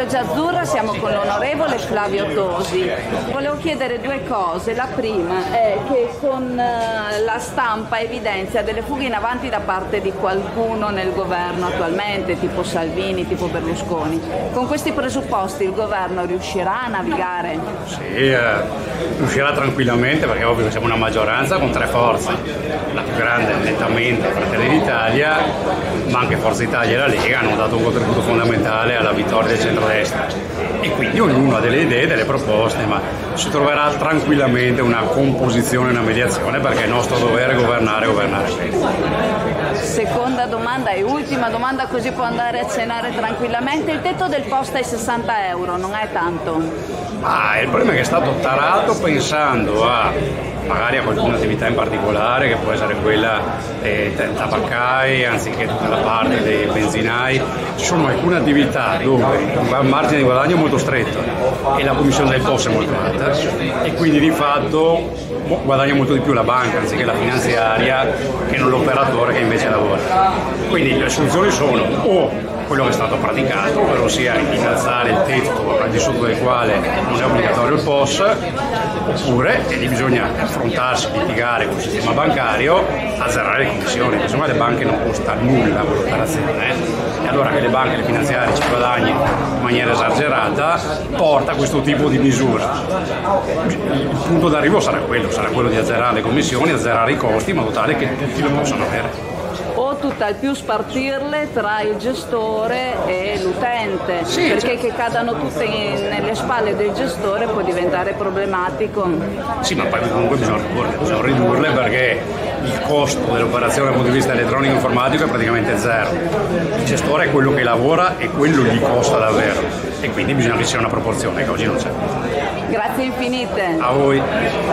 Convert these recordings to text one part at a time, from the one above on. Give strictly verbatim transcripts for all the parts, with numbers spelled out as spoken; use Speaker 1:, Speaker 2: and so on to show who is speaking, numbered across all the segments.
Speaker 1: Loggia Azzurra siamo con l'onorevole Flavio Tosi. Volevo chiedere due cose. La prima è che con la stampa evidenzia delle fughe in avanti da parte di qualcuno nel governo attualmente, tipo Salvini, tipo Berlusconi. Con questi presupposti il governo riuscirà a navigare?
Speaker 2: Sì, eh, riuscirà tranquillamente, perché è ovvio che siamo una maggioranza con tre forze. La più grande nettamente Fratelli d'Italia, ma anche Forza Italia e la Lega hanno dato un contributo fondamentale alla vittoria del centrodestra, e quindi ognuno ha delle idee, delle proposte, ma si troverà tranquillamente una composizione, una mediazione, perché è nostro dovere governare, governare bene.
Speaker 1: Seconda domanda e ultima domanda, così può andare a cenare tranquillamente. Il tetto del posto ai sessanta euro non è tanto?
Speaker 2: Ma il problema è che è stato tarato pensando a magari a qualcuna attività in particolare, che può essere quella dei tabaccai anziché tutta la parte dei benzinai. Ci sono alcune attività dove il margine di guadagno è molto stretto e la commissione del P O S è molto alta, e quindi di fatto guadagna molto di più la banca anziché la finanziaria, che non l'operatore che invece lavora. Quindi le soluzioni sono o quello che è stato praticato, ovvero sia innalzare il tetto al di sotto del quale non è obbligatorio il P O S, oppure e lì bisogna affrontarsi, litigare con il sistema bancario, azzerare le commissioni, perché secondo me le banche non costa nulla quell'operazione, eh? E allora che le banche e le finanziarie ci guadagnino in maniera esagerata porta a questo tipo di misura. Il punto d'arrivo sarà quello, sarà quello di azzerare le commissioni, azzerare i costi in modo tale che tutti lo possano avere.
Speaker 1: O tutt'al più spartirle tra il gestore e l'utente,
Speaker 2: sì,
Speaker 1: perché
Speaker 2: certo.
Speaker 1: Che cadano tutte in, nelle spalle del gestore può diventare problematico.
Speaker 2: Sì, ma poi comunque bisogna ridurle, bisogna ridurle perché il costo dell'operazione dal punto di vista elettronico e informatico è praticamente zero. Il gestore è quello che lavora e quello gli costa davvero, e quindi bisogna che ci sia una proporzione che oggi non c'è.
Speaker 1: Grazie infinite.
Speaker 2: A voi.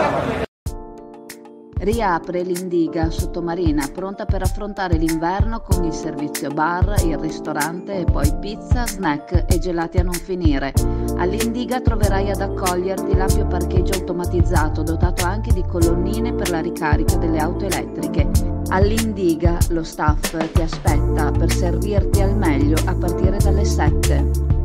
Speaker 1: Riapre l'Indiga Sottomarina, pronta per affrontare l'inverno con il servizio bar, il ristorante e poi pizza, snack e gelati a non finire. All'Indiga troverai ad accoglierti l'ampio parcheggio automatizzato dotato anche di colonnine per la ricarica delle auto elettriche. All'Indiga lo staff ti aspetta per servirti al meglio a partire dalle sette.